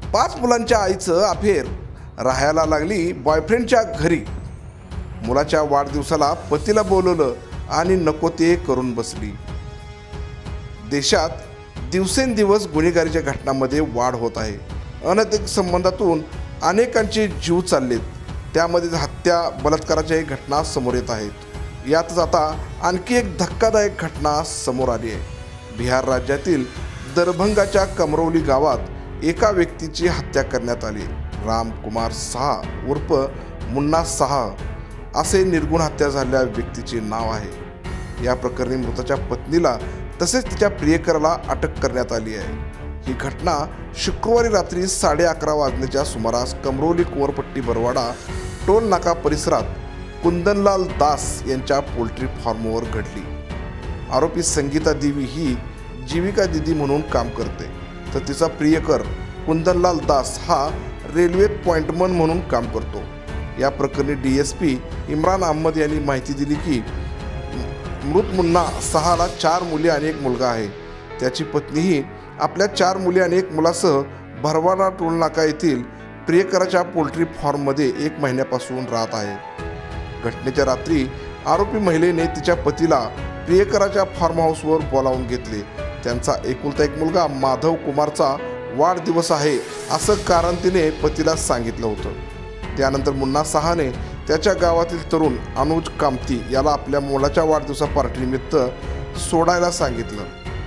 5 मुलांच्या आईचं अफेअर, राहायला लागली बॉयफ्रेंडच्या घरी। मुलाच्या वाढदिवसाला पतीला बोलवलं आणि नको ते करून बसली। देशात दिवसेंदिवस गुन्हेगारीच्या घटनांमध्ये वाढ होत आहे। अनैतिक संबंधातून अनेकांचे जीव चाललेत, त्यामध्ये हत्या, बलात्काराच्या घटना समोर येत आहेत। यातच आता आणखी एक धक्कादायक घटना समोर आली आहे। बिहार राज्यातील दरभंगाच्या कमरौली गावात एका व्यक्तीची हत्या करण्यात आली। रामकुमार साहा उर्फ मुन्ना साहा असे निर्गुण हत्या झालेल्या व्यक्तीचे नाव आहे। या प्रकरणी मृताच्या पत्नीला तसेच तिच्या प्रियकराला अटक करण्यात आली आहे। ही घटना शुक्रवारी रात्री 11:30 वाजण्याच्या सुमारास कमरौली कुंवरपट्टी बरवाडा टोल नाका परिसरात कुंदनलाल दास यांच्या पोल्ट्री फार्मवर घडली। आरोपी संगीता देवी ही जीविका दिदी म्हणून काम करते, तर तिचा प्रियकर कुंदनलाल दास हा रेल्वेत पॉइंटमन म्हणून काम करतो। या प्रकरणी DSP इम्रान अहमद यांनी माहिती दिली की मृत मुन्ना साहाला 4 मुले आणि 1 मुलगा आहे। त्याची पत्नीही आपल्या 4 मुले आणि 1 मुलासह बरवाडा टोल नाका येथील प्रियकराच्या पोल्ट्री फार्ममध्ये 1 महिन्यापासून राहत आहे। घटनेच्या रात्री आरोपी महिलेने तिच्या पतीला प्रियकराच्या फार्म हाऊसवर बोलावून घेतले। त्यांचा एकुलता 1 मुलगा माधव कुमारचा वाढदिवस आहे असं कारण तिने पतीला सांगितलं होतं। त्यानंतर मुन्ना साहाने त्याच्या गावातील तरुण अनुज कामती याला आपल्या मुलाच्या वाढदिवसा पार्टीनिमित्त सोडायला सांगितलं।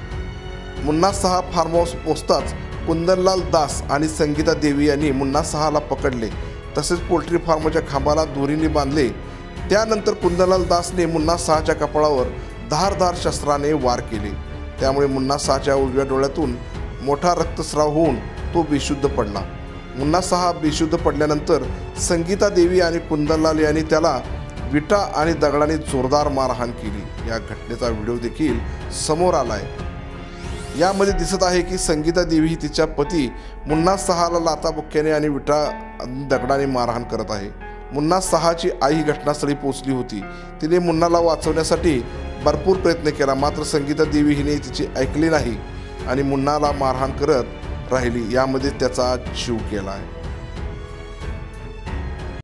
मुन्ना साहा फार्म हाऊस पोहोचताच कुंदनलाल दास आणि संगीता देवी यांनी मुन्ना साहाला पकडले, तसेच पोल्ट्री फार्मच्या खांबाला दोरीने बांधले। त्यानंतर कुंदनलाल दासने मुन्ना साहाच्या कपाळावर धारदार शस्त्राने वार केले। त्यामुळे मुन्ना साहाच्या उजव्या डोळ्यातून मोठा रक्तस्राव होऊन तो बेशुद्ध पडला। मुन्ना साहा बेशुद्ध पडल्यानंतर संगीता देवी आणि कुंदनलाल यांनी त्याला विटा आणि दगडाने जोरदार मारहाण केली। या घटनेचा व्हिडिओ देखील समोर आलाय। यामध्ये दिसत आहे की संगीता देवी ही तिच्या पती मुन्ना साहाला लाथाबुक्क्याने आणि विटा दगडाने मारहाण करत आहे। मुन्ना साहाची आई घटनास्थळी पोहोचली होती। तिने मुन्नाला वाचवण्यासाठी भरपूर प्रयत्न केला, मात्र संगीता देवी हिने तिची ऐकली नाही आणि मुन्नाला मारहाण करत राहिली। यामध्ये त्याचा जीव गेला आहे।